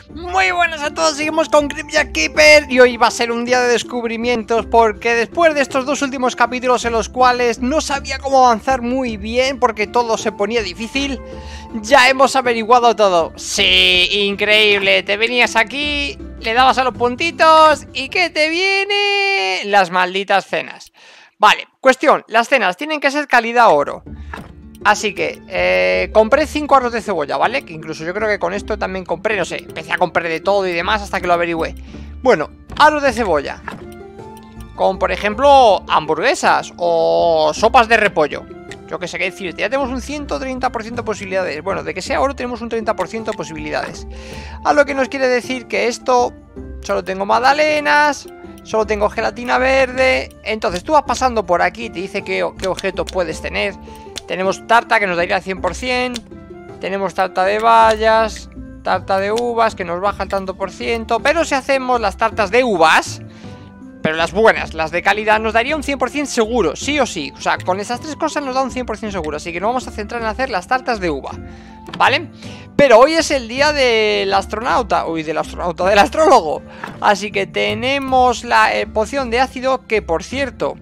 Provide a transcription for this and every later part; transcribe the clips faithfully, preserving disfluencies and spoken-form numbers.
Muy buenas a todos, seguimos con Cryptjack Keeper y hoy va a ser un día de descubrimientos porque después de estos dos últimos capítulos en los cuales no sabía cómo avanzar muy bien porque todo se ponía difícil, ya hemos averiguado todo. Sí, increíble, te venías aquí, le dabas a los puntitos y ¿qué te viene? Las malditas cenas. Vale, cuestión, las cenas tienen que ser calidad oro. Así que, eh, compré cinco aros de cebolla, ¿vale? Que incluso yo creo que con esto también compré, no sé, empecé a comprar de todo y demás hasta que lo averigüé. Bueno, aros de cebolla. Con, por ejemplo, hamburguesas o sopas de repollo. Yo que sé qué decirte, ya tenemos un ciento treinta por ciento de posibilidades. Bueno, de que sea oro tenemos un treinta por ciento de posibilidades. A lo que nos quiere decir que esto, solo tengo magdalenas, solo tengo gelatina verde. Entonces tú vas pasando por aquí y te dice qué, qué objetos puedes tener. Tenemos tarta que nos daría al cien por cien. Tenemos tarta de bayas, tarta de uvas que nos baja el tanto por ciento. Pero si hacemos las tartas de uvas, pero las buenas, las de calidad, nos daría un cien por cien seguro, sí o sí. O sea, con esas tres cosas nos da un cien por cien seguro. Así que nos vamos a centrar en hacer las tartas de uva, ¿vale? Pero hoy es el día del astronauta. Uy, del astronauta, del astrólogo. Así que tenemos la eh, poción de ácido que, por cierto,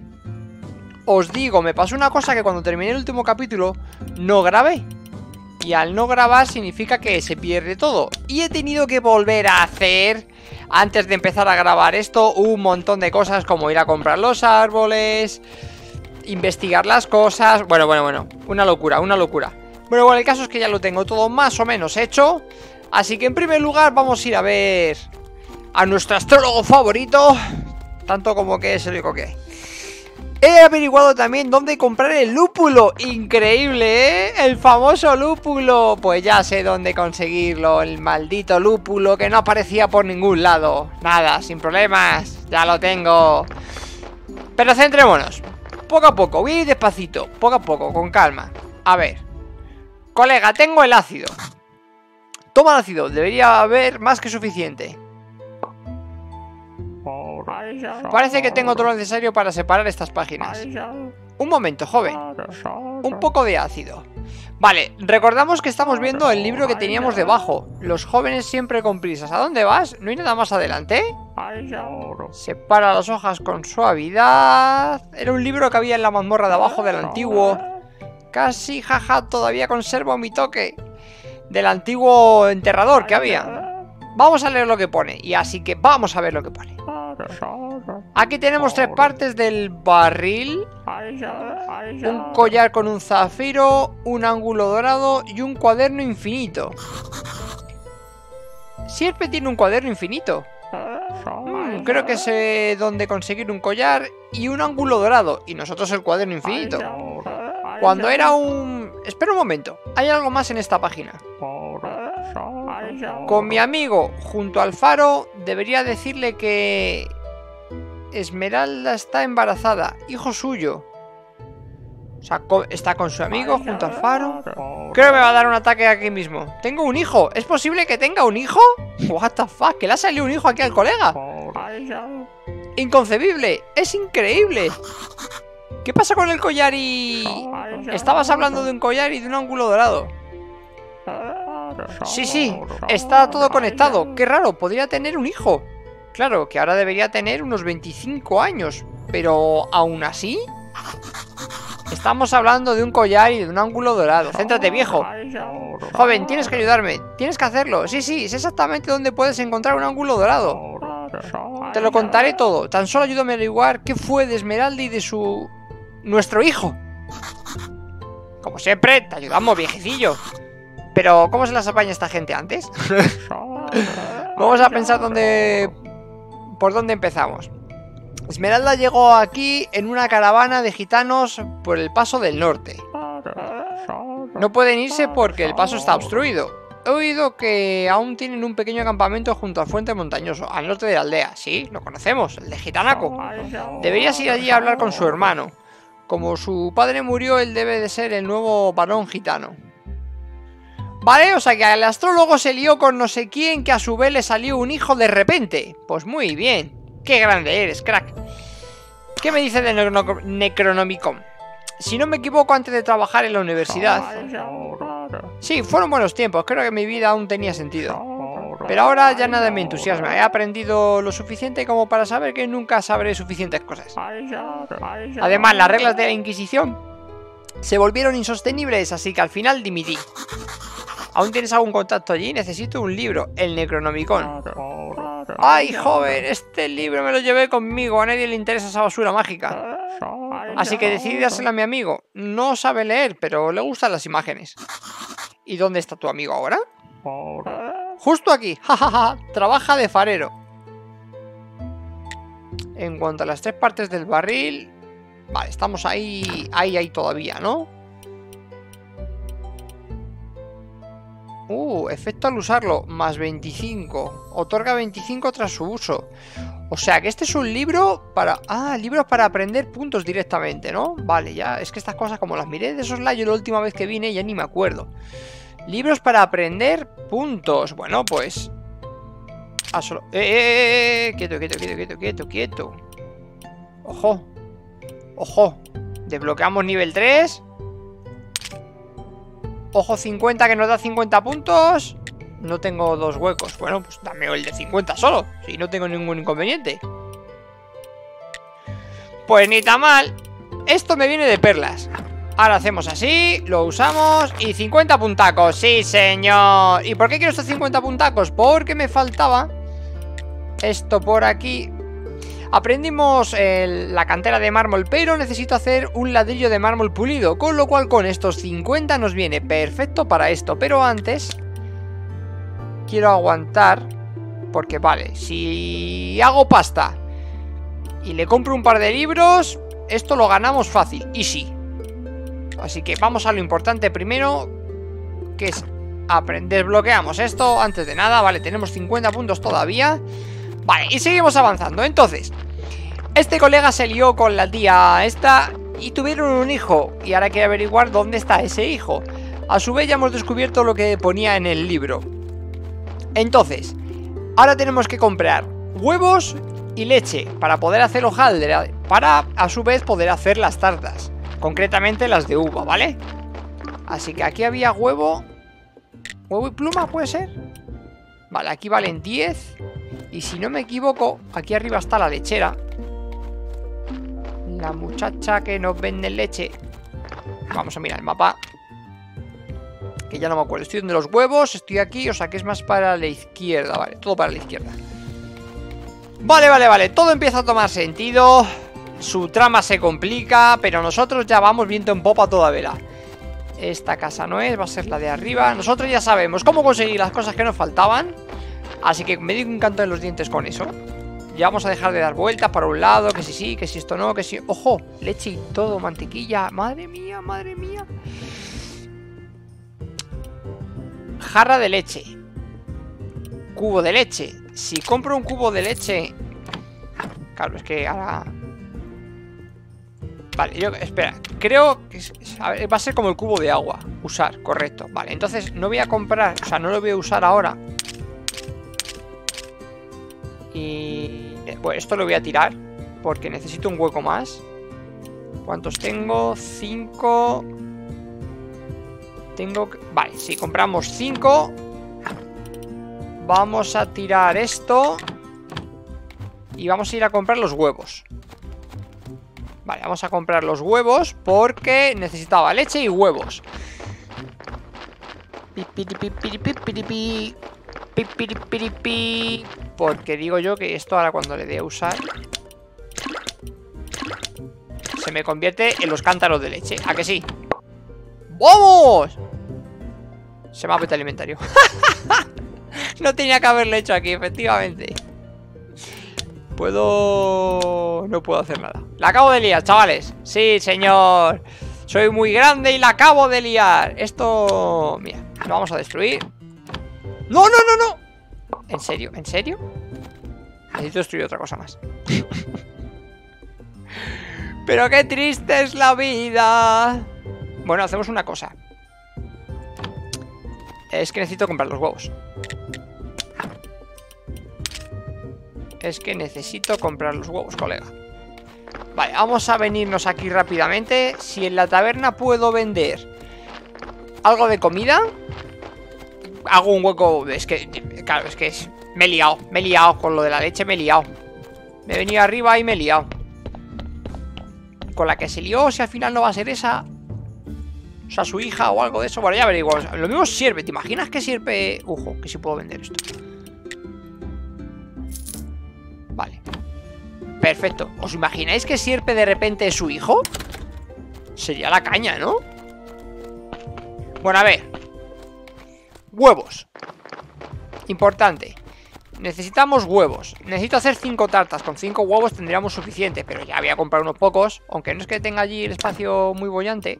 os digo, me pasó una cosa que cuando terminé el último capítulo no grabé. Y al no grabar significa que se pierde todo. Y he tenido que volver a hacer, antes de empezar a grabar esto, un montón de cosas como ir a comprar los árboles, investigar las cosas. Bueno, bueno, bueno, una locura, una locura. Bueno, bueno, el caso es que ya lo tengo todo más o menos hecho. Así que en primer lugar vamos a ir a ver a nuestro astrólogo favorito, tanto como que es el único que hay. He averiguado también dónde comprar el lúpulo. Increíble, ¿eh? El famoso lúpulo. Pues ya sé dónde conseguirlo. El maldito lúpulo que no aparecía por ningún lado. Nada, sin problemas. Ya lo tengo. Pero centrémonos. Poco a poco, voy a ir despacito. Poco a poco, con calma. A ver. Colega, tengo el ácido. Toma el ácido. Debería haber más que suficiente. Parece que tengo todo lo necesario para separar estas páginas. Un momento, joven. Un poco de ácido. Vale, recordamos que estamos viendo el libro que teníamos debajo. Los jóvenes siempre con prisas. ¿A dónde vas? ¿No hay nada más adelante? Separa las hojas con suavidad. Era un libro que había en la mazmorra de abajo del antiguo. Casi, jaja, todavía conservo mi toque del antiguo enterrador que había. Vamos a leer lo que pone. Y así que vamos a ver lo que pone. Aquí tenemos tres partes del barril. Un collar con un zafiro, un ángulo dorado y un cuaderno infinito. Siempre tiene un cuaderno infinito. Hmm, creo que sé dónde conseguir un collar y un ángulo dorado. Y nosotros el cuaderno infinito. Cuando era un... Espera un momento, hay algo más en esta página. Con mi amigo junto al faro debería decirle que Esmeralda está embarazada, hijo suyo. O sea, está con su amigo junto al faro. Creo que me va a dar un ataque aquí mismo. Tengo un hijo, ¿es posible que tenga un hijo? What the fuck, que le ha salido un hijo aquí al colega. Inconcebible, es increíble. ¿Qué pasa con el collar y...? Estabas hablando de un collar y de un ángulo dorado. Sí, sí, está todo conectado. Qué raro, podría tener un hijo. Claro, que ahora debería tener unos veinticinco años. Pero aún así, estamos hablando de un collar y de un ángulo dorado. Céntrate, viejo. Joven, tienes que ayudarme. Tienes que hacerlo. Sí, sí, sé exactamente dónde puedes encontrar un ángulo dorado. Te lo contaré todo. Tan solo ayúdame a averiguar qué fue de Esmeralda y de su... nuestro hijo. Como siempre, te ayudamos, viejecillo. Pero, ¿cómo se las apaña esta gente antes? Vamos a pensar dónde... por dónde empezamos. Esmeralda llegó aquí en una caravana de gitanos por el paso del norte. No pueden irse porque el paso está obstruido. He oído que aún tienen un pequeño campamento junto al Fuente Montañoso, al norte de la aldea. Sí, lo conocemos, el de Gitanaco. Deberías ir allí a hablar con su hermano. Como su padre murió, él debe de ser el nuevo varón gitano. Vale, o sea que el astrólogo se lió con no sé quién, que a su vez le salió un hijo de repente. Pues muy bien. Qué grande eres, crack. ¿Qué me dice de Necronomicon? Si no me equivoco, antes de trabajar en la universidad... Sí, fueron buenos tiempos. Creo que mi vida aún tenía sentido. Pero ahora ya nada me entusiasma. He aprendido lo suficiente como para saber que nunca sabré suficientes cosas. Además, las reglas de la Inquisición se volvieron insostenibles, así que al final dimití. ¿Aún tienes algún contacto allí? Necesito un libro, el Necronomicon. ¡Ay, joven! Este libro me lo llevé conmigo. A nadie le interesa esa basura mágica. Así que decidí dársela a mi amigo. No sabe leer, pero le gustan las imágenes. ¿Y dónde está tu amigo ahora? Justo aquí. Jajaja. Trabaja de farero. En cuanto a las tres partes del barril... Vale, estamos ahí... Ahí, ahí todavía, ¿no? Uh, efecto al usarlo. Más veinticinco. Otorga veinticinco tras su uso. O sea, que este es un libro para... Ah, libros para aprender puntos directamente, ¿no? Vale, ya... Es que estas cosas, como las miré de soslayo la última vez que vine, ya ni me acuerdo. Libros para aprender puntos. Bueno, pues... Ah, solo... ¡Eh, eh, eh, eh! Quieto, quieto, quieto, quieto, quieto, quieto. Ojo. Ojo. Desbloqueamos nivel tres. Ojo, cincuenta, que nos da cincuenta puntos. No tengo dos huecos. Bueno, pues dame el de cincuenta solo, si no tengo ningún inconveniente. Pues ni tan mal. Esto me viene de perlas. Ahora hacemos así, lo usamos y cincuenta puntacos, sí señor. ¿Y por qué quiero estos cincuenta puntacos? Porque me faltaba esto por aquí. Aprendimos el, la cantera de mármol, pero necesito hacer un ladrillo de mármol pulido, con lo cual con estos cincuenta nos viene perfecto para esto. Pero antes quiero aguantar, porque vale, si hago pasta y le compro un par de libros, esto lo ganamos fácil, easy. Así que vamos a lo importante primero, que es aprender. Desbloqueamos esto antes de nada. Vale, tenemos cincuenta puntos todavía. Vale, y seguimos avanzando. Entonces, este colega se lió con la tía esta y tuvieron un hijo. Y ahora quiere averiguar dónde está ese hijo. A su vez ya hemos descubierto lo que ponía en el libro. Entonces, ahora tenemos que comprar huevos y leche para poder hacer hojaldre, para a su vez poder hacer las tartas. Concretamente las de uva, ¿vale? Así que aquí había huevo. ¿Huevo y pluma puede ser? Vale, aquí valen diez. Y si no me equivoco, aquí arriba está la lechera. La muchacha que nos vende leche. Vamos a mirar el mapa, que ya no me acuerdo. Estoy donde los huevos, estoy aquí. O sea que es más para la izquierda. Vale, todo para la izquierda. Vale, vale, vale, todo empieza a tomar sentido. Su trama se complica, pero nosotros ya vamos viento en popa toda vela. Esta casa no es, va a ser la de arriba. Nosotros ya sabemos cómo conseguir las cosas que nos faltaban. Así que me digo un canto en los dientes con eso. Ya vamos a dejar de dar vueltas para un lado, que si sí, que si esto no, que si... ¡Ojo! Leche y todo, mantequilla. Madre mía, madre mía. Jarra de leche. Cubo de leche. Si compro un cubo de leche... Claro, es que ahora... Vale, yo, espera, creo que a ver, va a ser como el cubo de agua. Usar, correcto, vale, entonces no voy a comprar, o sea, no lo voy a usar ahora. Y... bueno, esto lo voy a tirar porque necesito un hueco más. ¿Cuántos tengo? Cinco. Tengo que... Vale, si compramos cinco, vamos a tirar esto y vamos a ir a comprar los huevos. Vale, vamos a comprar los huevos porque necesitaba leche y huevos. Porque digo yo que esto ahora cuando le dé a usar se me convierte en los cántaros de leche. ¿A que sí? ¡Vamos! Se me ha petado el inventario. No tenía que haberlo hecho aquí, efectivamente. Puedo... no puedo hacer nada. La acabo de liar, chavales. Sí, señor. Soy muy grande y la acabo de liar. Esto... mira, lo vamos a destruir. ¡No, no, no, no! ¿En serio? ¿En serio? Necesito destruir otra cosa más. Pero qué triste es la vida. Bueno, hacemos una cosa. Es que necesito comprar los huevos. Es que necesito comprar los huevos, colega. Vale, vamos a venirnos aquí rápidamente. Si en la taberna puedo vender algo de comida, hago un hueco. Es que Claro, es que es... me he liado, me he liado con lo de la leche, me he liado. Me he venido arriba y me he liado. Con la que se lió, si al final no va a ser esa... O sea, su hija o algo de eso. Bueno, ya averiguamos. Lo mismo sirve. ¿Te imaginas que sirve? Ujo, que sí puedo vender esto. Vale. Perfecto. ¿Os imagináis que sirve de repente su hijo? Sería la caña, ¿no? Bueno, a ver. Huevos. Importante. Necesitamos huevos. Necesito hacer cinco tartas. Con cinco huevos tendríamos suficiente. Pero ya voy a comprar unos pocos. Aunque no es que tenga allí el espacio muy bollante.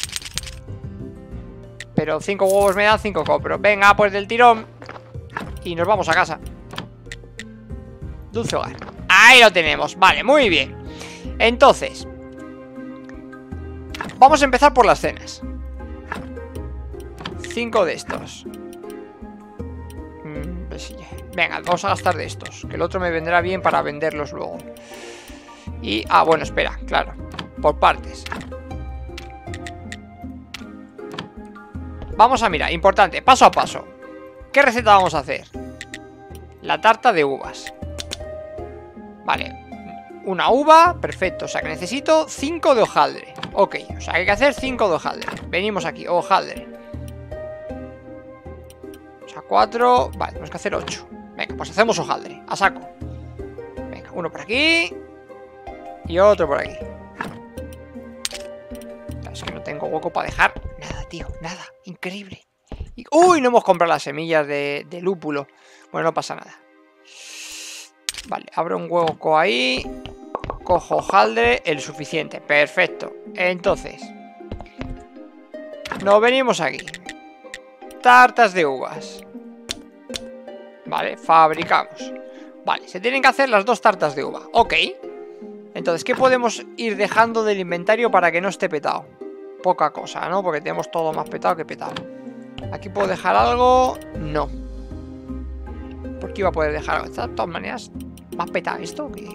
Pero cinco huevos me dan, cinco compro. Venga, pues del tirón. Y nos vamos a casa. Dulce hogar. Ahí lo tenemos, vale, muy bien. Entonces vamos a empezar por las cenas. Cinco de estos. mm, pues sí. Venga, vamos a gastar de estos. Que el otro me vendrá bien para venderlos luego. Y, ah, bueno, espera, claro. Por partes. Vamos a mirar, importante, paso a paso. ¿Qué receta vamos a hacer? La tarta de uvas. Vale, una uva, perfecto. O sea que necesito cinco de hojaldre. Ok, o sea que hay que hacer cinco de hojaldre. Venimos aquí, hojaldre. O sea, cuatro. Vale, tenemos que hacer ocho. Venga, pues hacemos hojaldre, a saco. Venga, uno por aquí y otro por aquí. Es que no tengo hueco para dejar nada, tío, nada, increíble. Y, uy, no hemos comprado las semillas de, de lúpulo. Bueno, no pasa nada. Vale, abro un hueco ahí. Cojo hojaldre, el suficiente, perfecto. Entonces nos venimos aquí. Tartas de uvas. Vale, fabricamos. Vale, se tienen que hacer las dos tartas de uva. Ok. Entonces, ¿qué podemos ir dejando del inventario para que no esté petado? Poca cosa, ¿no? Porque tenemos todo más petado que petado. ¿Aquí puedo dejar algo? No. ¿Por qué iba a poder dejar algo? De todas maneras, ¿más petado esto? Que...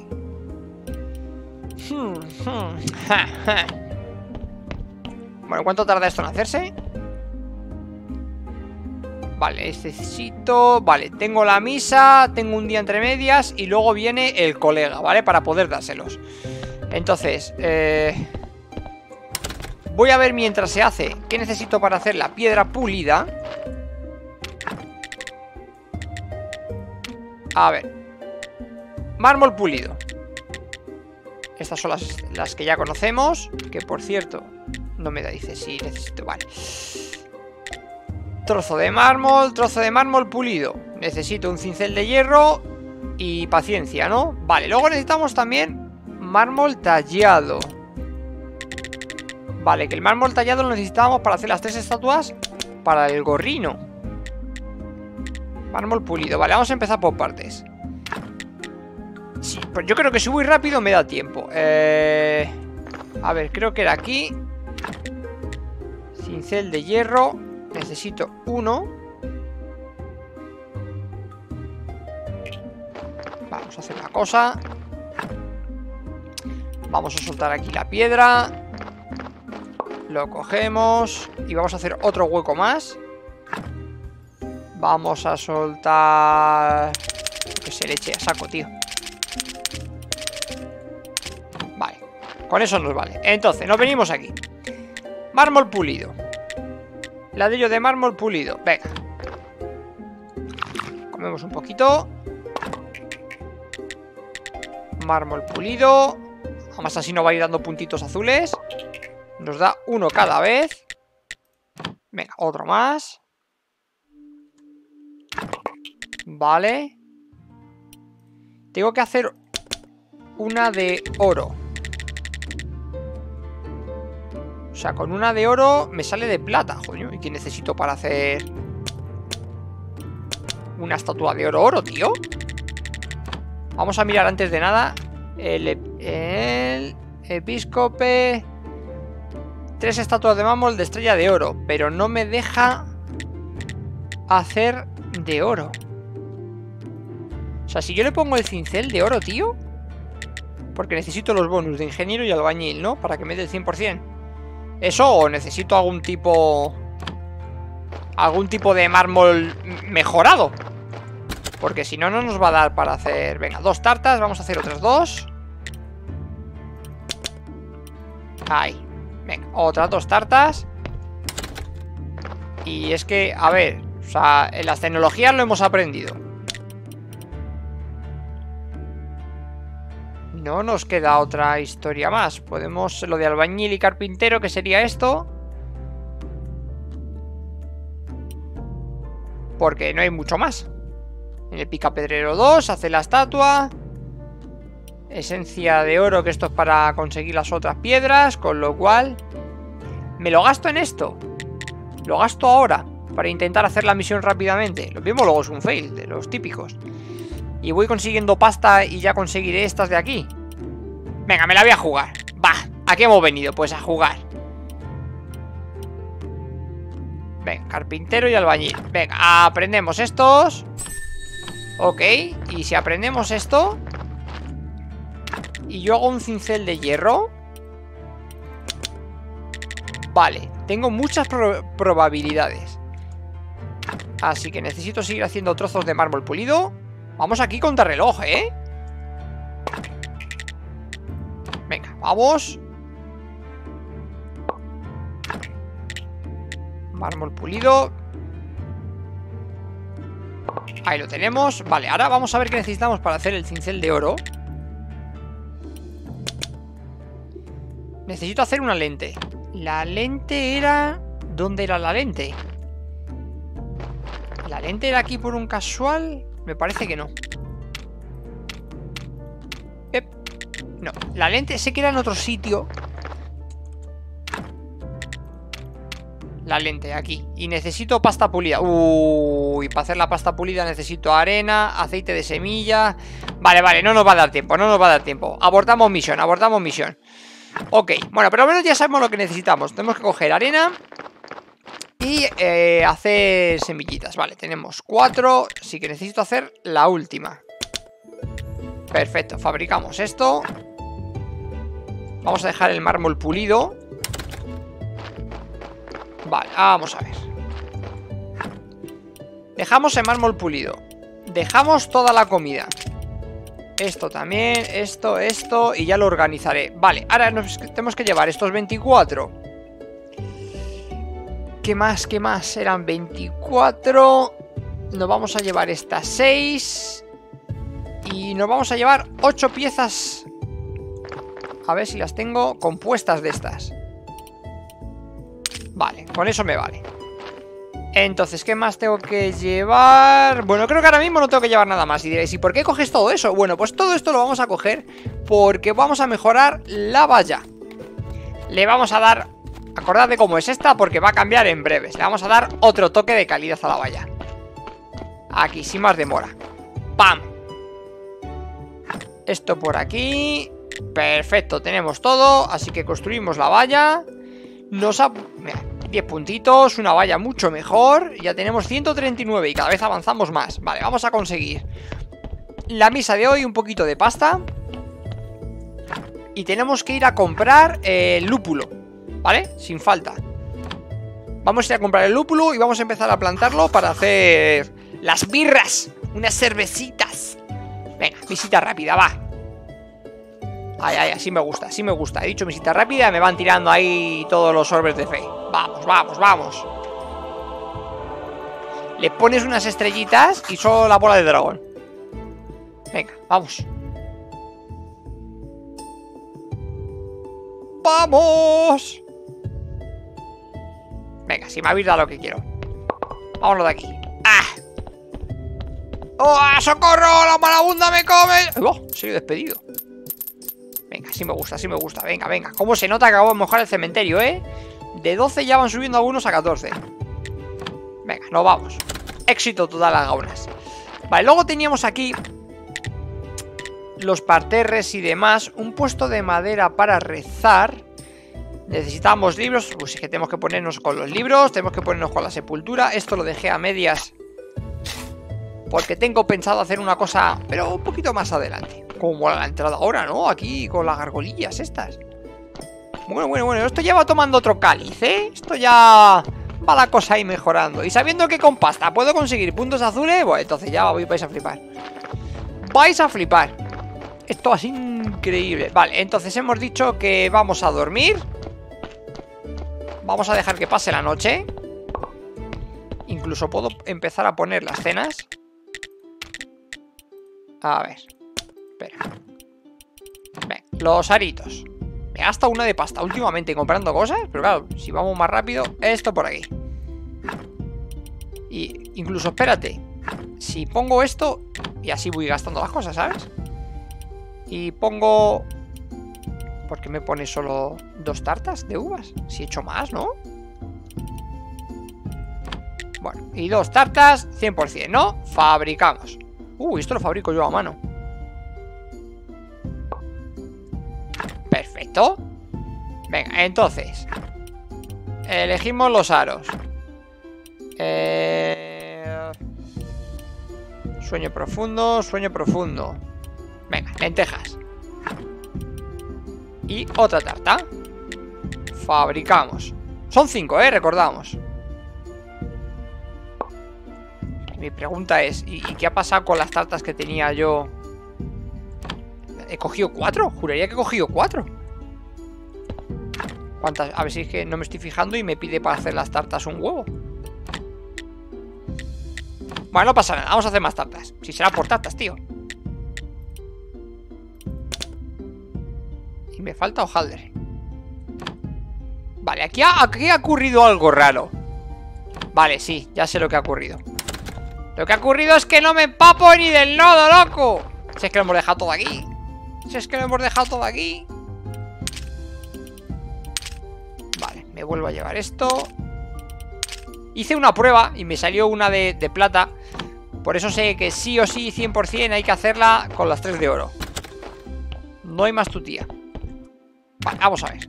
Hmm, hmm, ja, ja. Bueno, ¿cuánto tarda esto en hacerse? Vale, necesito... Vale, tengo la misa, tengo un día entre medias y luego viene el colega, ¿vale? Para poder dárselos. Entonces, eh... voy a ver mientras se hace qué necesito para hacer la piedra pulida. A ver. Mármol pulido. Estas son las, las que ya conocemos. Que por cierto, no me da, dice si necesito, vale. Trozo de mármol, trozo de mármol pulido. Necesito un cincel de hierro y paciencia, ¿no? Vale, luego necesitamos también mármol tallado. Vale, que el mármol tallado lo necesitábamos para hacer las tres estatuas para el gorrino. Mármol pulido, vale, vamos a empezar por partes. Sí, pues yo creo que si voy rápido me da tiempo. eh... A ver, creo que era aquí. Cincel de hierro. Necesito uno. Vamos a hacer una cosa. Vamos a soltar aquí la piedra. Lo cogemos. Y vamos a hacer otro hueco más. Vamos a soltar... Que se le eche a saco, tío. Vale. Con eso nos vale. Entonces, nos venimos aquí. Mármol pulido. Ladrillo de mármol pulido. Venga. Comemos un poquito. Mármol pulido. Además así nos va a ir dando puntitos azules. Nos da uno cada vez. Venga, otro más. Vale. Tengo que hacer una de oro. O sea, con una de oro me sale de plata, joder. ¿Y qué necesito para hacer una estatua de oro oro, tío? Vamos a mirar antes de nada. El, el episcope. Tres estatuas de mármol de estrella de oro. Pero no me deja hacer de oro. O sea, si yo le pongo el cincel de oro, tío. Porque necesito los bonus de ingeniero y albañil, ¿no? Para que me dé el cien por cien. ¿Eso o necesito algún tipo... algún tipo de mármol mejorado? Porque si no, no nos va a dar para hacer... Venga, dos tartas, vamos a hacer otras dos. Ahí. Venga, otras dos tartas. Y es que, a ver, o sea, en las tecnologías lo hemos aprendido. No nos queda otra historia más. Podemos lo de albañil y carpintero, que sería esto. Porque no hay mucho más. En el picapedrero dos, hace la estatua. Esencia de oro, que esto es para conseguir las otras piedras. Con lo cual, me lo gasto en esto. Lo gasto ahora, para intentar hacer la misión rápidamente. Lo mismo luego es un fail, de los típicos. Y voy consiguiendo pasta y ya conseguiré estas de aquí. Venga, me la voy a jugar. Va, ¿a qué hemos venido? Pues a jugar. Venga, carpintero y albañil. Venga, aprendemos estos. Ok, y si aprendemos esto y yo hago un cincel de hierro. Vale, tengo muchas pro probabilidades. Así que necesito seguir haciendo trozos de mármol pulido. Vamos aquí contra reloj, ¿eh? Venga, vamos. Mármol pulido. Ahí lo tenemos. Vale, ahora vamos a ver qué necesitamos para hacer el cincel de oro. Necesito hacer una lente. La lente era... ¿Dónde era la lente? ¿La lente era aquí por un casual? Me parece que no. Ep. No, la lente sé que era en otro sitio. La lente aquí. Y necesito pasta pulida. Uy, para hacer la pasta pulida necesito arena, aceite de semilla. Vale, vale, no nos va a dar tiempo. No nos va a dar tiempo. Abortamos misión, abortamos misión. Ok, bueno, pero al menos ya sabemos lo que necesitamos. Tenemos que coger arena y eh, hacer semillitas. Vale, tenemos cuatro. Así que necesito hacer la última. Perfecto, fabricamos esto. Vamos a dejar el mármol pulido. Vale, vamos a ver. Dejamos el mármol pulido. Dejamos toda la comida. Esto también, esto, esto. Y ya lo organizaré. Vale, ahora nos tenemos que llevar estos veinticuatro. ¿Qué más? ¿Qué más? Eran veinticuatro. Nos vamos a llevar estas seis. Y nos vamos a llevar ocho piezas. A ver si las tengo compuestas de estas. Vale, con eso me vale. Entonces, ¿qué más tengo que llevar? Bueno, creo que ahora mismo no tengo que llevar nada más. Y diréis, ¿y por qué coges todo eso? Bueno, pues todo esto lo vamos a coger porque vamos a mejorar la valla. Le vamos a dar... Acordad de cómo es esta porque va a cambiar en breves. Le vamos a dar otro toque de calidad a la valla. Aquí, sin más demora. ¡Pam! Esto por aquí. Perfecto, tenemos todo. Así que construimos la valla. Nos ha... Mira, diez puntitos, una valla mucho mejor. Ya tenemos ciento treinta y nueve y cada vez avanzamos más. Vale, vamos a conseguir la misa de hoy, un poquito de pasta. Y tenemos que ir a comprar el lúpulo, ¿vale? Sin falta. Vamos a ir a comprar el lúpulo y vamos a empezar a plantarlo para hacer las birras, unas cervecitas. Venga, visita rápida, va. Ay, ay, así me gusta, así me gusta. He dicho visita rápida, me van tirando ahí todos los orbes de fe. Vamos, vamos, vamos. Le pones unas estrellitas y solo la bola de dragón. Venga, vamos. ¡Vamos! Venga, si me habéis dado lo que quiero. Vámonos de aquí. ¡Ah! ¡Oh, socorro! ¡La marabunda me come! ¡Oh! Soy despedido. Venga, sí me gusta, sí me gusta. Venga, venga. ¿Cómo se nota que vamos a mejorar el cementerio, eh? De doce ya van subiendo algunos a catorce. Venga, nos vamos. Éxito total las gaunas. Vale, luego teníamos aquí los parterres y demás. Un puesto de madera para rezar. Necesitamos libros. Pues es que tenemos que ponernos con los libros. Tenemos que ponernos con la sepultura. Esto lo dejé a medias porque tengo pensado hacer una cosa, pero un poquito más adelante. Como a la entrada ahora, ¿no? Aquí con las gargolillas estas. Bueno, bueno, bueno. Esto ya va tomando otro cáliz, ¿eh? Esto ya Va la cosa ahí mejorando. Y sabiendo que con pasta puedo conseguir puntos azules, bueno, entonces ya vais a flipar. Vais a flipar. Esto es increíble. Vale, entonces hemos dicho que vamos a dormir. Vamos a dejar que pase la noche. Incluso puedo empezar a poner las cenas. A ver. Espera. Ven, los aritos. Me gasta una de pasta últimamente comprando cosas. Pero claro, si vamos más rápido, esto por aquí. Y incluso, espérate. Si pongo esto, y así voy gastando las cosas, ¿sabes? Y pongo... ¿Por qué me pone solo dos tartas de uvas? Si he hecho más, ¿no? Bueno, y dos tartas, cien por cien, ¿no? Fabricamos. Uh, esto lo fabrico yo a mano. Perfecto. Venga, entonces elegimos los aros. eh... Sueño profundo, sueño profundo. Venga, lentejas. Y otra tarta. Fabricamos. Son cinco, ¿eh? Recordamos. Mi pregunta es, ¿y qué ha pasado con las tartas que tenía yo? ¿He cogido cuatro? Juraría que he cogido cuatro. ¿Cuántas? A ver si es que no me estoy fijando y me pide para hacer las tartas un huevo. Bueno, no pasa nada, vamos a hacer más tartas. Si será por tartas, tío. Y me falta hojaldre. Vale, aquí ha, aquí ha ocurrido algo raro. Vale, sí, ya sé lo que ha ocurrido. Lo que ha ocurrido es que no me empapo ni del nodo, loco. Si es que lo hemos dejado todo aquí. Si es que lo hemos dejado todo aquí. Vale, me vuelvo a llevar esto. Hice una prueba y me salió una de, de plata. Por eso sé que sí o sí, cien por cien hay que hacerla con las tres de oro. No hay más tutía. Vale, vamos a ver.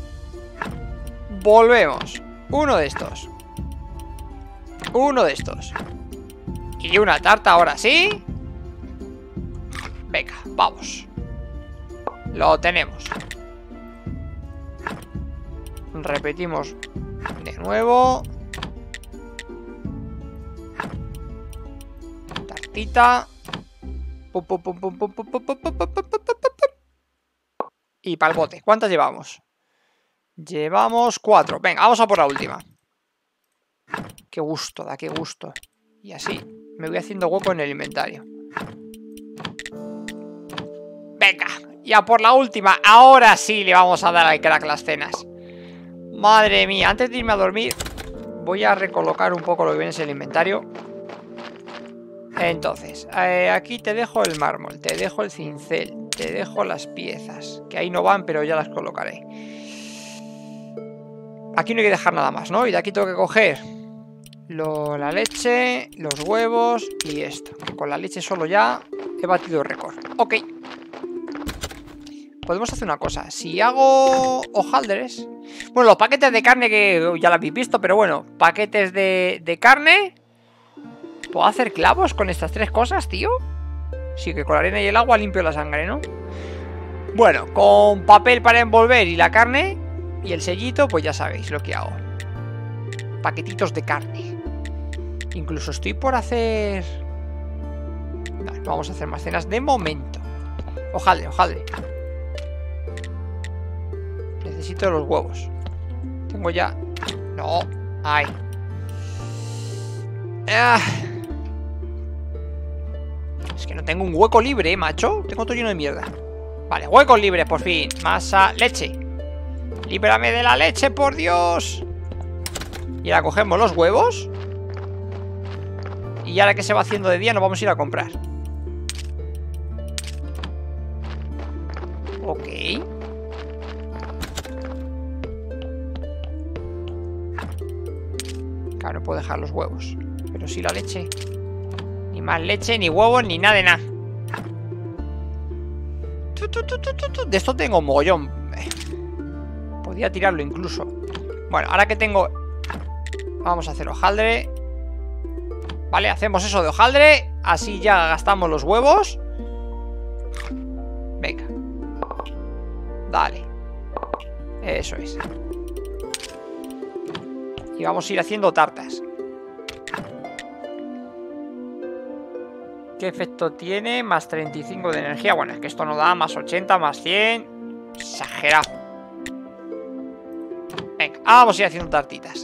Volvemos. Uno de estos. Uno de estos. Y una tarta ahora sí. Venga, vamos. Lo tenemos. Repetimos de nuevo. Tartita. Pum, pum, pum, pum, pum, pum, pum, pum, pum, pum, pum, pum. Y para el bote. ¿Cuántas llevamos? Llevamos cuatro. Venga, vamos a por la última. Qué gusto, da qué gusto. Y así me voy haciendo hueco en el inventario. Venga, ya por la última. Ahora sí le vamos a dar al crack las cenas. Madre mía, antes de irme a dormir voy a recolocar un poco lo que viene en el inventario. Entonces, eh, aquí te dejo el mármol, te dejo el cincel, te dejo las piezas, que ahí no van, pero ya las colocaré. Aquí no hay que dejar nada más, ¿no? Y de aquí tengo que coger lo, la leche, los huevos y esto. Que con la leche solo ya he batido récord. Ok. Podemos hacer una cosa. Si hago hojaldres... Bueno, los paquetes de carne que ya lo habéis visto, pero bueno, paquetes de, de carne... ¿Puedo hacer clavos con estas tres cosas, tío? Sí, que con la arena y el agua limpio la sangre, ¿no? Bueno, con papel para envolver y la carne y el sellito, pues ya sabéis lo que hago. Paquetitos de carne. Incluso estoy por hacer... No, no vamos a hacer más cenas de momento. Hojaldre, hojaldre. Necesito los huevos. Tengo ya... No, ay. Ah. Es que no tengo un hueco libre, ¿eh, macho? Tengo todo lleno de mierda. Vale, huecos libres, por fin. Masa, leche. Líbrame de la leche, por Dios. Y ahora cogemos los huevos. Y ahora que se va haciendo de día nos vamos a ir a comprar. Ok. Claro, no puedo dejar los huevos. Pero sí la leche. Ni más leche, ni huevos, ni nada de nada. De esto tengo mogollón. Podría tirarlo incluso. Bueno, ahora que tengo... Vamos a hacer hojaldre. Vale, hacemos eso de hojaldre. Así ya gastamos los huevos. Venga. Dale. Eso es. Y vamos a ir haciendo tartas. ¿Qué efecto tiene? Más treinta y cinco de energía. Bueno, es que esto no da más ochenta, más cien. Exagerado. Venga, vamos a ir haciendo tartitas.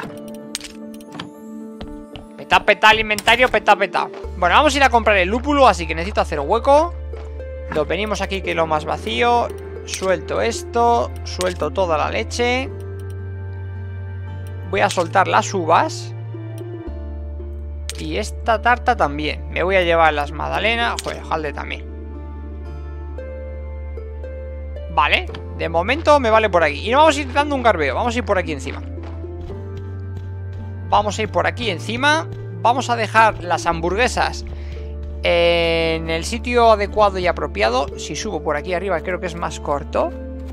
Peta, peta el inventario, peta, peta. Bueno, vamos a ir a comprar el lúpulo, así que necesito hacer hueco. Lo venimos aquí, que es lo más vacío. Suelto esto, suelto toda la leche. Voy a soltar las uvas. Y esta tarta también. Me voy a llevar las magdalenas. Joder, jalde también. Vale, de momento me vale por aquí. Y nos vamos a ir dando un garbeo. Vamos a ir por aquí encima. Vamos a ir por aquí encima. Vamos a dejar las hamburguesas en el sitio adecuado y apropiado. Si subo por aquí arriba, creo que es más corto.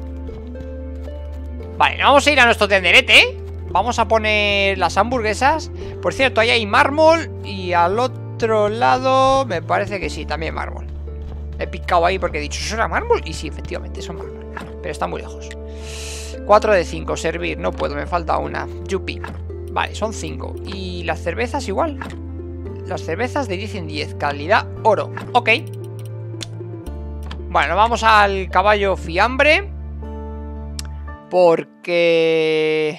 Vale, vamos a ir a nuestro tenderete, ¿eh? Vamos a poner las hamburguesas. Por cierto, ahí hay mármol. Y al otro lado me parece que sí, también mármol. He picado ahí porque he dicho, ¿eso era mármol? Y sí, efectivamente, son mármol. Pero está muy lejos. cuatro de cinco, servir, no puedo, me falta una. Yupi. Vale, son cinco. Y las cervezas igual. Las cervezas de diez en diez, calidad oro. Ok. Bueno, vamos al caballo fiambre. Porque...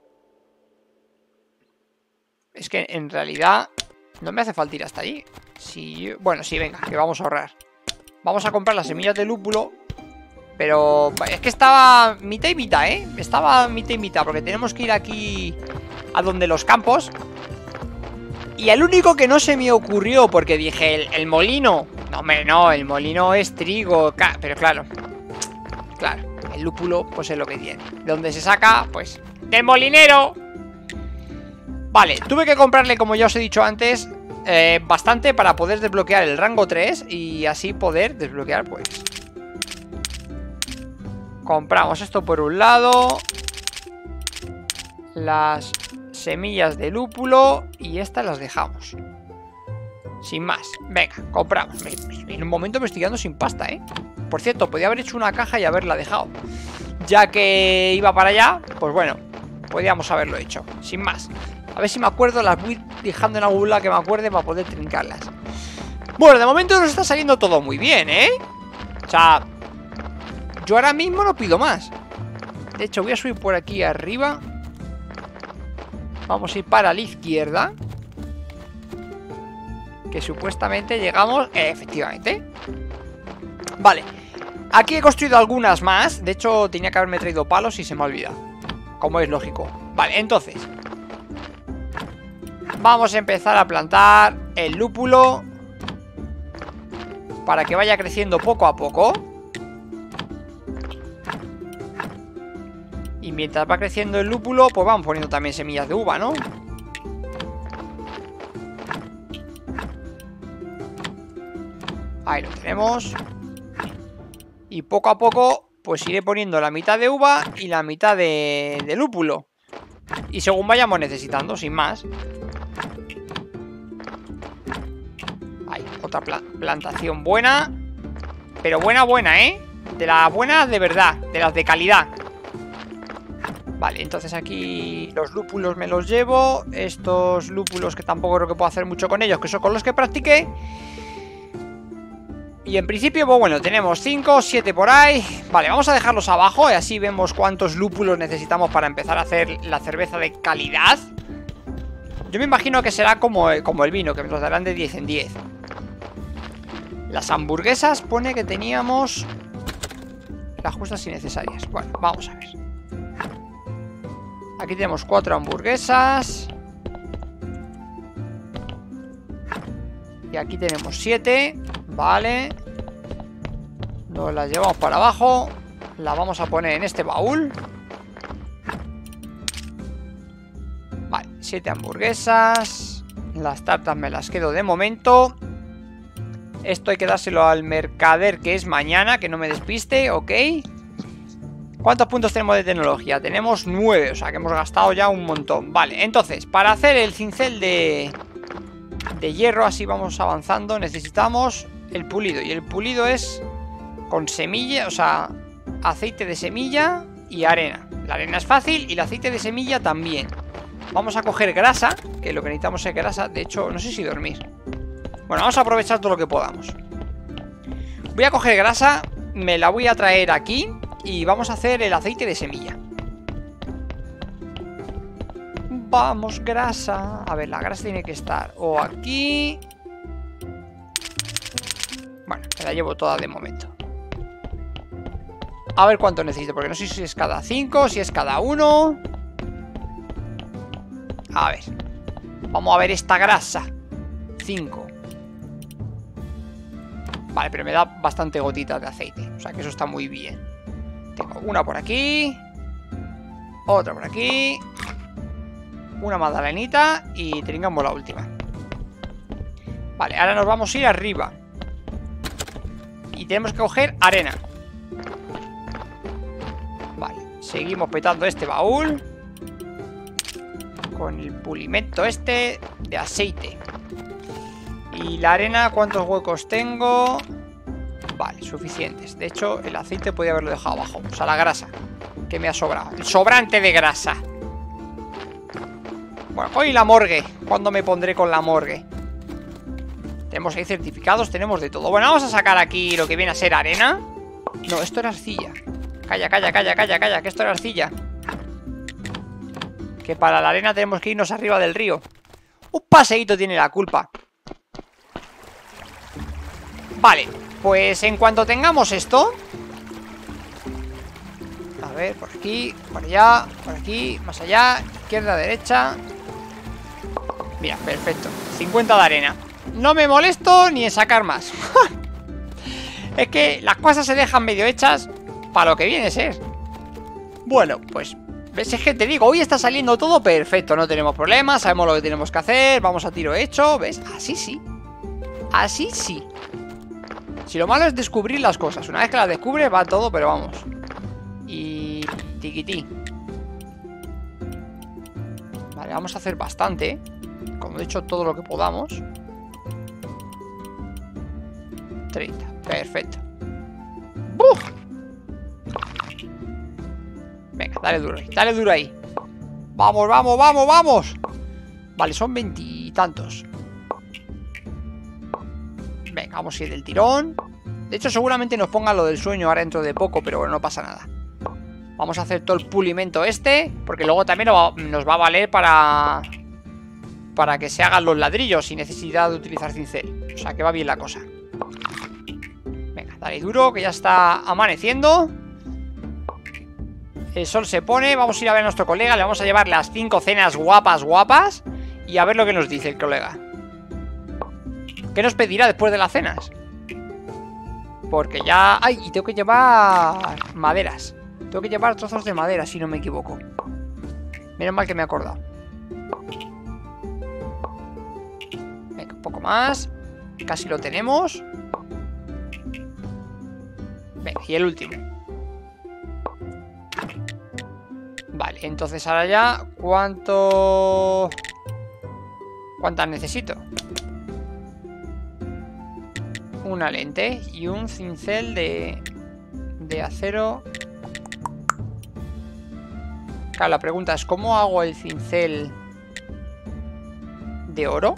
es que en realidad no me hace falta ir hasta allí. Si... bueno, sí, venga, que vamos a ahorrar. Vamos a comprar las semillas de lúpulo. Pero es que estaba mitad y mitad, ¿eh? Estaba mitad y mitad, porque tenemos que ir aquí a donde los campos. Y el único que no se me ocurrió, porque dije, el, el molino. No, hombre, no, el molino es trigo. Pero claro, claro, el lúpulo pues es lo que tiene. ¿De dónde se saca? Pues del molinero. Vale, tuve que comprarle, como ya os he dicho antes, eh, bastante para poder desbloquear el rango tres. Y así poder desbloquear, pues... compramos esto por un lado. Las semillas de lúpulo. Y estas las dejamos. Sin más, venga, compramos. En un momento me estoy quedando sin pasta, ¿eh? Por cierto, podía haber hecho una caja y haberla dejado. Ya que iba para allá, pues bueno, podíamos haberlo hecho, sin más. A ver si me acuerdo, las voy dejando en algún lado que me acuerde para poder trincarlas. Bueno, de momento nos está saliendo todo muy bien, ¿eh? O sea, yo ahora mismo no pido más. De hecho, voy a subir por aquí arriba. Vamos a ir para la izquierda. Que supuestamente llegamos... Eh, efectivamente. Vale. Aquí he construido algunas más. De hecho, tenía que haberme traído palos y se me ha olvidado. Como es lógico. Vale, entonces... vamos a empezar a plantar el lúpulo. Para que vaya creciendo poco a poco. Y mientras va creciendo el lúpulo, pues vamos poniendo también semillas de uva, ¿no? Ahí lo tenemos. Y poco a poco, pues iré poniendo la mitad de uva y la mitad de, de lúpulo. Y según vayamos necesitando, sin más. Ahí, otra pla plantación buena. Pero buena, buena, ¿eh? De las buenas de verdad, de las de calidad. Vale, entonces aquí los lúpulos me los llevo. Estos lúpulos que tampoco creo que puedo hacer mucho con ellos, que son con los que practiqué. Y en principio, pues bueno, tenemos cinco, siete por ahí. Vale, vamos a dejarlos abajo y así vemos cuántos lúpulos necesitamos para empezar a hacer la cerveza de calidad. Yo me imagino que será como, como el vino, que nos darán de diez en diez. Las hamburguesas pone que teníamos las justas y necesarias. Bueno, vamos a ver. Aquí tenemos cuatro hamburguesas. Y aquí tenemos siete. Vale. Nos las llevamos para abajo. La vamos a poner en este baúl. Vale, siete hamburguesas. Las tartas me las quedo de momento. Esto hay que dárselo al mercader, que es mañana, que no me despiste, ok. ¿Cuántos puntos tenemos de tecnología? Tenemos nueve, o sea que hemos gastado ya un montón. Vale, entonces, para hacer el cincel de, de hierro, así vamos avanzando, necesitamos el pulido. Y el pulido es con semilla, o sea, aceite de semilla y arena. La arena es fácil y el aceite de semilla también. Vamos a coger grasa, que lo que necesitamos es grasa. De hecho, no sé si dormir. Bueno, vamos a aprovechar todo lo que podamos. Voy a coger grasa, me la voy a traer aquí y vamos a hacer el aceite de semilla. Vamos, grasa. A ver, la grasa tiene que estar o aquí. Bueno, me la llevo toda de momento. A ver cuánto necesito, porque no sé si es cada cinco, si es cada uno. A ver. Vamos a ver esta grasa. cinco. Vale, pero me da bastante gotitas de aceite. O sea que eso está muy bien. Tengo una por aquí. Otra por aquí. Una magdalenita. Y tengamos la última. Vale, ahora nos vamos a ir arriba. Y tenemos que coger arena. Vale, seguimos petando este baúl con el pulimento este de aceite. Y la arena, ¿cuántos huecos tengo? Vale, suficientes. De hecho, el aceite podía haberlo dejado abajo. O sea, la grasa que me ha sobrado. El sobrante de grasa. Bueno, hoy la morgue. ¿Cuándo me pondré con la morgue? Tenemos ahí certificados, tenemos de todo. Bueno, vamos a sacar aquí lo que viene a ser arena. No, esto era arcilla. Calla, calla, calla, calla, calla, que esto era arcilla. Que para la arena tenemos que irnos arriba del río. Un paseíto tiene la culpa. Vale, pues en cuanto tengamos esto. A ver, por aquí, por allá, por aquí, más allá, izquierda, derecha. Mira, perfecto, cincuenta de arena. No me molesto ni en sacar más. Es que las cosas se dejan medio hechas para lo que viene a ser. Bueno, pues ves, es que te digo, hoy está saliendo todo perfecto. No tenemos problemas, sabemos lo que tenemos que hacer. Vamos a tiro hecho, ¿ves? Así sí. Así sí. Si lo malo es descubrir las cosas. Una vez que las descubres va todo, pero vamos. Y tiquití. Vale, vamos a hacer bastante, ¿eh? Como he dicho, todo lo que podamos. treinta, perfecto. ¡Buf! Venga, dale duro ahí, dale duro ahí. Vamos, vamos, vamos, vamos. Vale, son veintitantos. Venga, vamos a ir del tirón. De hecho, seguramente nos ponga lo del sueño ahora dentro de poco, pero bueno, no pasa nada. Vamos a hacer todo el pulimento este, porque luego también nos va a valer para... para que se hagan los ladrillos sin necesidad de utilizar cincel. O sea, que va bien la cosa. Venga, dale duro, que ya está amaneciendo. El sol se pone, vamos a ir a ver a nuestro colega. Le vamos a llevar las cinco cenas guapas, guapas. Y a ver lo que nos dice el colega. ¿Qué nos pedirá después de las cenas? Porque ya... ¡Ay! Y tengo que llevar maderas. Tengo que llevar trozos de madera, si no me equivoco. Menos mal que me he acordado. Venga, un poco más. Casi lo tenemos. Venga, y el último. Vale, entonces ahora ya... ¿Cuánto...? ¿Cuántas necesito? Una lente y un cincel de, de acero. Claro, la pregunta es, ¿cómo hago el cincel de oro?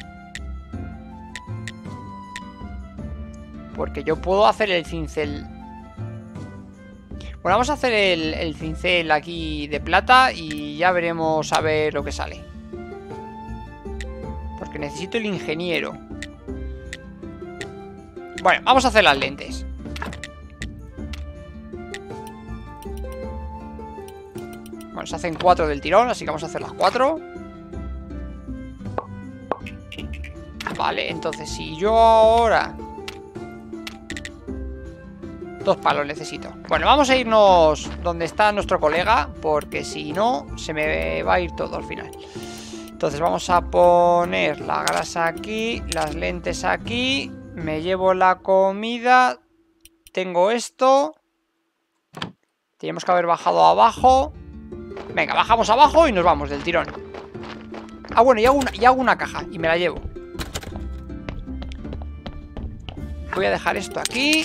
Porque yo puedo hacer el cincel... Bueno, vamos a hacer el, el cincel aquí de plata y ya veremos a ver lo que sale. Porque necesito el ingeniero. Bueno, vamos a hacer las lentes. Bueno, se hacen cuatro del tirón, así que vamos a hacer las cuatro. Vale, entonces si yo ahora... Dos palos necesito. Bueno, vamos a irnos donde está nuestro colega, porque si no, se me va a ir todo al final. Entonces vamos a poner la grasa aquí, las lentes aquí. Me llevo la comida. Tengo esto. Tenemos que haber bajado abajo. Venga, bajamos abajo y nos vamos del tirón. Ah, bueno, y hago una, y hago una caja y me la llevo. Voy a dejar esto aquí.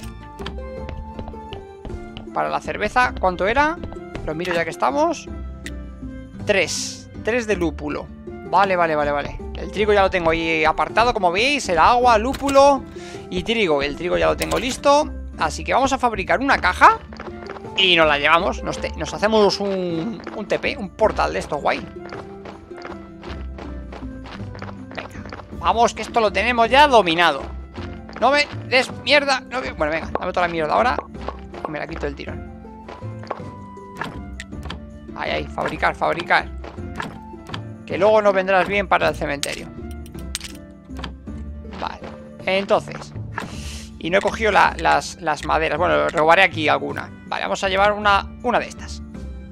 Para la cerveza, ¿cuánto era? Lo miro ya que estamos. Tres. Tres de lúpulo. Vale, vale, vale, vale. El trigo ya lo tengo ahí apartado, como veis. El agua, lúpulo y trigo. El trigo ya lo tengo listo. Así que vamos a fabricar una caja y nos la llevamos. Nos, te nos hacemos un, un T P, un portal de esto, guay. Venga, vamos, que esto lo tenemos ya dominado. No me des mierda. No me... Bueno, venga, dame toda la mierda ahora y me la quito del tirón. Ahí, ahí, fabricar, fabricar. Que luego no vendrás bien para el cementerio. Vale, entonces. Y no he cogido la, las, las maderas. Bueno, robaré aquí alguna. Vale, vamos a llevar una, una de estas.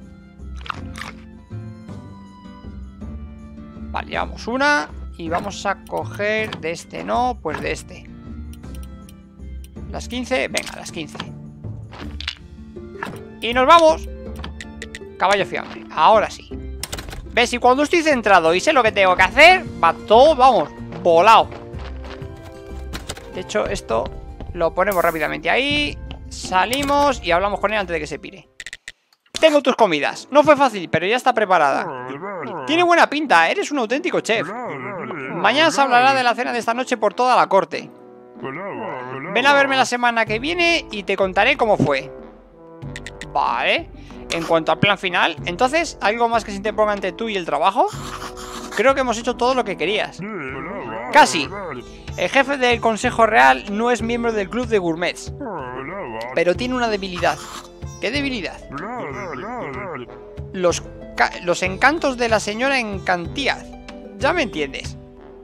Vale, llevamos una. Y vamos a coger de este, no, pues de este. Las quince, venga, las quince. Y nos vamos. Caballo fiambre, ahora sí. ¿Ves? Y cuando estoy centrado y sé lo que tengo que hacer, va todo, vamos, volado. De hecho, esto lo ponemos rápidamente ahí. Salimos y hablamos con él antes de que se pire. Tengo tus comidas. No fue fácil, pero ya está preparada. Tiene buena pinta, eres un auténtico chef. Mañana se hablará de la cena de esta noche por toda la corte. Ven a verme la semana que viene y te contaré cómo fue. Vale. En cuanto al plan final, entonces, ¿algo más que se interponga entre tú y el trabajo? Creo que hemos hecho todo lo que querías. Casi. El jefe del Consejo Real no es miembro del club de gourmets, pero tiene una debilidad. ¿Qué debilidad? Los, los encantos de la señora Encantíaz. Ya me entiendes.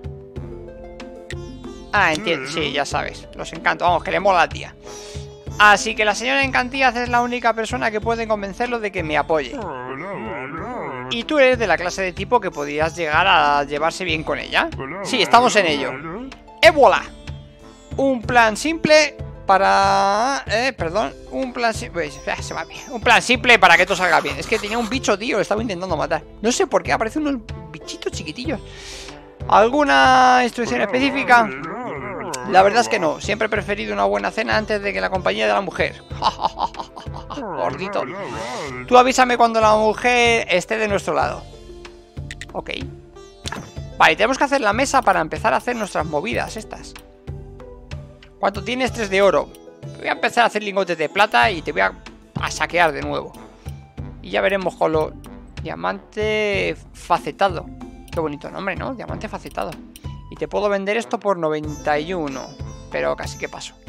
Ah, entiendo, sí, ya sabes. Los encantos, vamos, que le mola a la tía. Así que la señora Encantíaz es la única persona que puede convencerlo de que me apoye. Y tú eres de la clase de tipo que podrías llegar a llevarse bien con ella. Sí, estamos en ello. ¡Ébola! Un plan simple para... Eh, perdón. Un plan simple... Se va bien. Un plan simple para que todo salga bien. Es que tenía un bicho, tío, lo estaba intentando matar. No sé por qué, aparecen unos bichitos chiquitillos. ¿Alguna instrucción específica? La verdad es que no, siempre he preferido una buena cena antes de que la compañía de la mujer. Gordito. Tú avísame cuando la mujer esté de nuestro lado. Ok. Vale, tenemos que hacer la mesa para empezar a hacer nuestras movidas estas. ¿Cuánto tienes? Tres de oro. Voy a empezar a hacer lingotes de plata y te voy a, a saquear de nuevo. Y ya veremos con lo... Diamante facetado. Qué bonito nombre, ¿no? Diamante facetado. Y te puedo vender esto por noventa y uno. Pero casi que paso.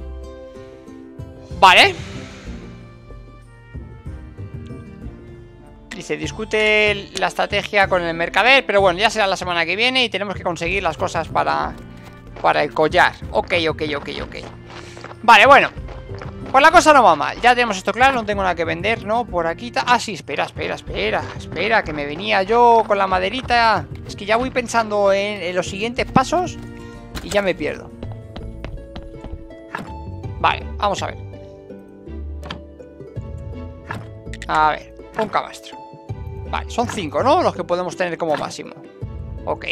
Vale. Dice, discute la estrategia con el mercader. Pero bueno, ya será la semana que viene. Y tenemos que conseguir las cosas para, para el collar. Ok, ok, ok, ok. Vale, bueno. Pues la cosa no va mal, ya tenemos esto claro, no tengo nada que vender, ¿no? Por aquí... Ah, sí, espera, espera, espera, espera, que me venía yo con la maderita. Es que ya voy pensando en, en los siguientes pasos y ya me pierdo. Vale, vamos a ver. A ver, un camastro. Vale, son cinco, ¿no? Los que podemos tener como máximo. Ok.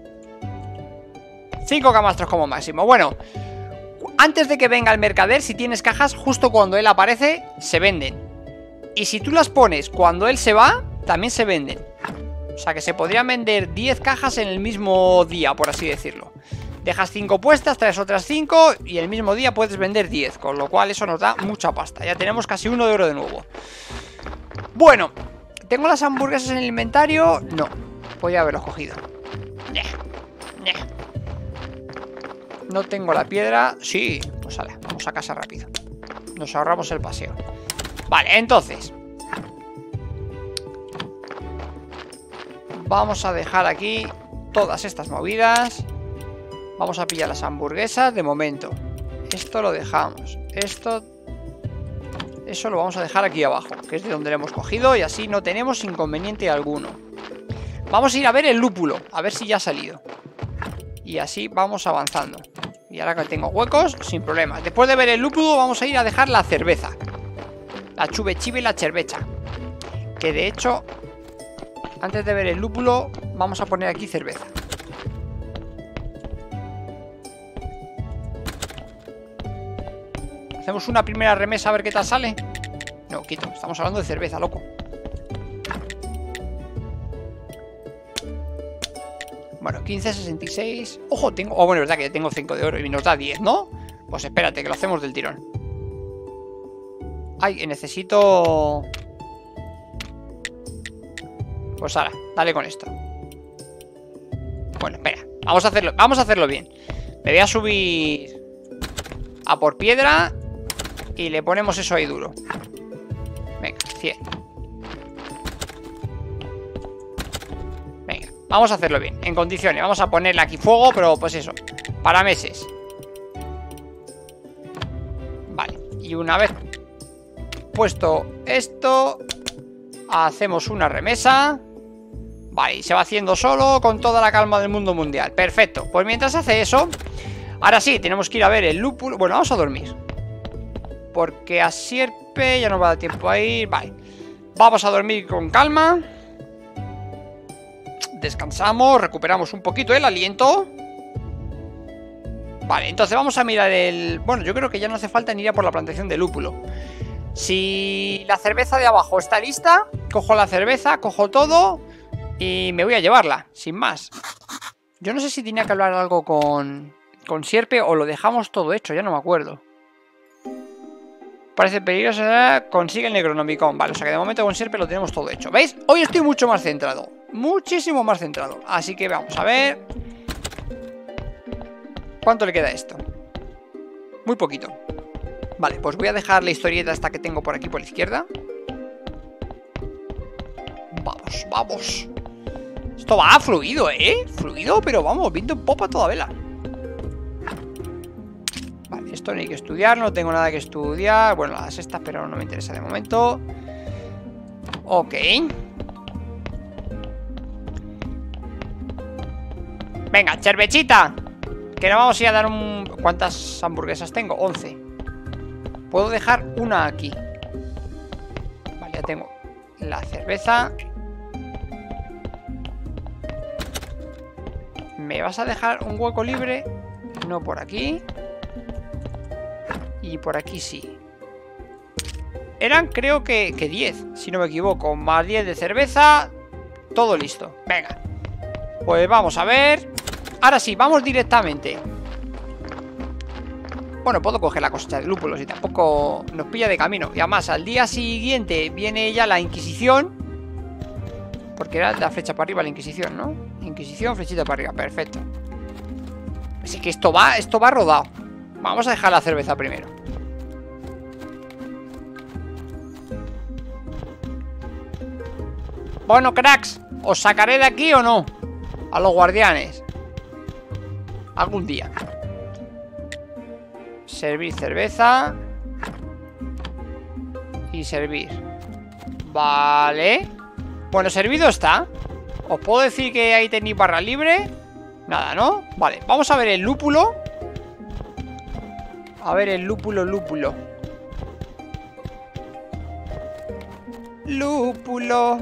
Cinco camastros como máximo, bueno... Antes de que venga el mercader, si tienes cajas, justo cuando él aparece, se venden. Y si tú las pones cuando él se va, también se venden. O sea que se podrían vender diez cajas en el mismo día, por así decirlo. Dejas cinco puestas, traes otras cinco y el mismo día puedes vender diez. Con lo cual eso nos da mucha pasta. Ya tenemos casi uno de oro de nuevo. Bueno, ¿tengo las hamburguesas en el inventario? No, podría haberlos cogido. No tengo la piedra. Sí, pues vale, vamos a casa rápido. Nos ahorramos el paseo. Vale, entonces vamos a dejar aquí todas estas movidas. Vamos a pillar las hamburguesas de momento. Esto lo dejamos. Esto... Eso lo vamos a dejar aquí abajo, que es de donde lo hemos cogido. Y así no tenemos inconveniente alguno. Vamos a ir a ver el lúpulo, a ver si ya ha salido. Y así vamos avanzando. Y ahora que tengo huecos, sin problema. Después de ver el lúpulo vamos a ir a dejar la cerveza. La chubechive y la cervecha. Que de hecho, antes de ver el lúpulo, vamos a poner aquí cerveza. Hacemos una primera remesa a ver qué tal sale. No, quito, estamos hablando de cerveza, loco. Bueno, quince, sesenta y seis. Ojo, tengo... Oh, bueno, es verdad que tengo cinco de oro y nos da diez, ¿no? Pues espérate, que lo hacemos del tirón. Ay, necesito... Pues ahora, dale con esto. Bueno, espera, vamos a hacerlo, vamos a hacerlo bien. Me voy a subir a por piedra y le ponemos eso ahí duro. Venga, cien. Venga, vamos a hacerlo bien, en condiciones. Vamos a ponerle aquí fuego, pero pues eso, para meses. Vale, y una vez puesto esto, hacemos una remesa. Vale, y se va haciendo solo con toda la calma del mundo mundial. Perfecto, pues mientras hace eso, ahora sí, tenemos que ir a ver el lúpulo. Bueno, vamos a dormir, porque a Sierpe ya no va a dar tiempo a ir. Vale, vamos a dormir con calma. Descansamos, recuperamos un poquito el aliento. Vale, entonces vamos a mirar el... Bueno, yo creo que ya no hace falta ni ir a por la plantación de lúpulo. Si la cerveza de abajo está lista, cojo la cerveza, cojo todo y me voy a llevarla, sin más. Yo no sé si tenía que hablar algo con, con Sierpe o lo dejamos todo hecho, ya no me acuerdo. Parece peligroso, consigue el Necronomicon. Vale, o sea que de momento con Sierpe lo tenemos todo hecho. ¿Veis? Hoy estoy mucho más centrado, muchísimo más centrado. Así que vamos a ver cuánto le queda a esto. Muy poquito. Vale, pues voy a dejar la historieta esta que tengo por aquí por la izquierda. Vamos, vamos. Esto va fluido, ¿eh? Fluido, pero vamos, viento en popa toda vela. Vale, esto no hay que estudiar, no tengo nada que estudiar. Bueno, las estas, pero no me interesa de momento. Ok. Venga, cervechita, que nos vamos a ir a dar un... ¿Cuántas hamburguesas tengo? once. Puedo dejar una aquí. Vale, ya tengo la cerveza. ¿Me vas a dejar un hueco libre? No, por aquí. Y por aquí sí. Eran creo que, que diez, si no me equivoco. Más diez de cerveza. Todo listo. Venga. Pues vamos a ver. Ahora sí, vamos directamente. Bueno, puedo coger la cosecha de lúpulos y tampoco nos pilla de camino. Y además, al día siguiente viene ya la Inquisición. Porque era la flecha para arriba la Inquisición, ¿no? Inquisición, flechita para arriba, perfecto. Así que esto va, esto va rodado. Vamos a dejar la cerveza primero. Bueno, cracks, ¿os sacaré de aquí o no? A los guardianes. Algún día. Servir cerveza. Y servir. Vale. Bueno, servido está. Os puedo decir que ahí tenéis barra libre. Nada, ¿no? Vale, vamos a ver el lúpulo. A ver el lúpulo, lúpulo. Lúpulo.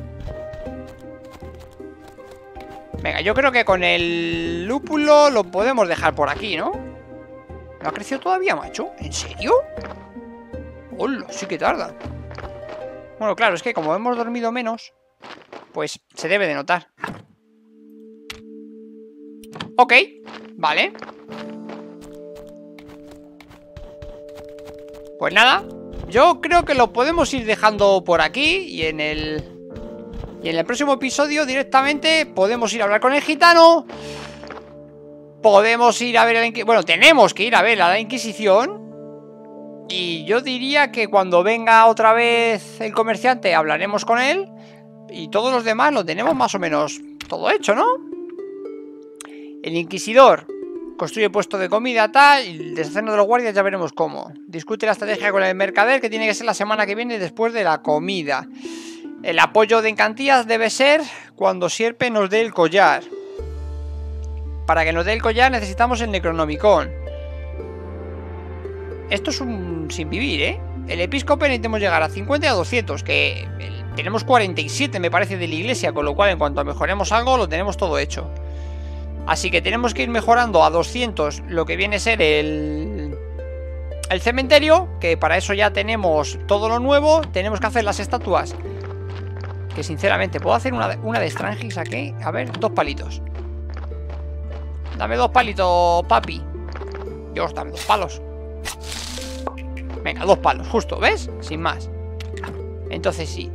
Venga, yo creo que con el lúpulo lo podemos dejar por aquí, ¿no? ¿No ha crecido todavía, macho? ¿En serio? ¡Hola! Sí que tarda. Bueno, claro, es que como hemos dormido menos, pues se debe de notar. Ok, vale. Pues nada, yo creo que lo podemos ir dejando por aquí. Y en el... Y en el próximo episodio directamente podemos ir a hablar con el gitano. Podemos ir a ver a la Inquisición. Bueno, tenemos que ir a ver a la Inquisición. Y yo diría que cuando venga otra vez el comerciante hablaremos con él. Y todos los demás lo tenemos más o menos todo hecho, ¿no? El Inquisidor construye puesto de comida, tal. Y el deshacernos de los guardias ya veremos cómo. Discute la estrategia con el mercader, que tiene que ser la semana que viene después de la comida. El apoyo de Encantías debe ser cuando Sierpe nos dé el collar. Para que nos dé el collar necesitamos el Necronomicon. Esto es un sin vivir, ¿eh? El episcopo necesitamos llegar a cincuenta y a doscientos, que tenemos cuarenta y siete me parece de la iglesia, con lo cual en cuanto mejoremos algo lo tenemos todo hecho. Así que tenemos que ir mejorando a doscientos lo que viene a ser el... el cementerio, que para eso ya tenemos todo lo nuevo. Tenemos que hacer las estatuas, que sinceramente puedo hacer una de, una de Strangis aquí. A ver, dos palitos. Dame dos palitos, papi. Dios, dame dos palos. Venga, dos palos, justo, ¿ves? Sin más. Entonces sí.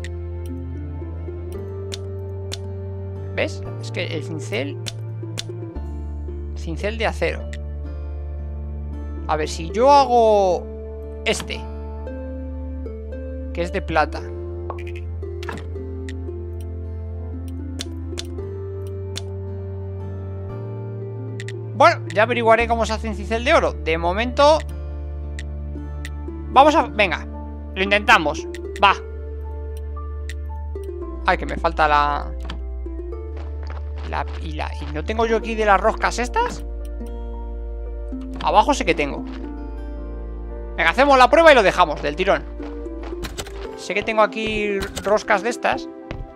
¿Ves? Es que el cincel... Cincel de acero. A ver, si yo hago... Este, que es de plata. Bueno, ya averiguaré cómo se hace un cincel de oro. De momento... Vamos a... Venga, lo intentamos. Va. Ay, que me falta la... La... Y, la... ¿Y no tengo yo aquí de las roscas estas? Abajo sí que tengo. Venga, hacemos la prueba y lo dejamos del tirón. Sé que tengo aquí roscas de estas.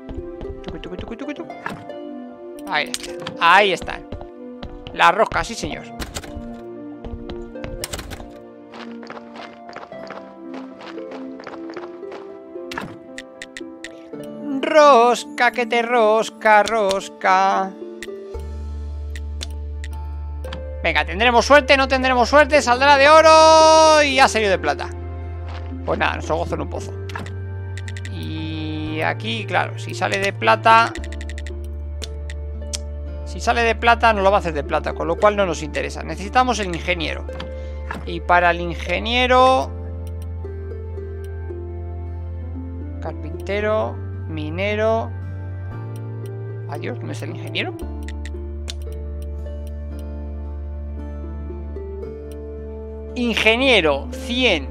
Ahí están. Ahí están. Las roscas, sí señor. Rosca, que te rosca, rosca. Venga, tendremos suerte, no tendremos suerte. Saldrá de oro y ha salido de plata. Pues nada, nuestro gozo en un pozo. Y aquí, claro, si sale de plata... Si sale de plata, nos lo va a hacer de plata, con lo cual no nos interesa. Necesitamos el ingeniero. Y para el ingeniero... Carpintero, minero... Adiós, ¿no es el ingeniero? Ingeniero, cien.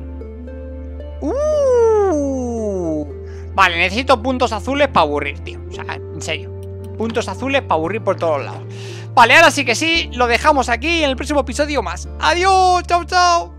Uh. Vale, necesito puntos azules para aburrir, tío. O sea, en serio. Puntos azules para aburrir por todos lados. Vale, ahora sí que sí, lo dejamos aquí en el próximo episodio más. Adiós, chao, chao.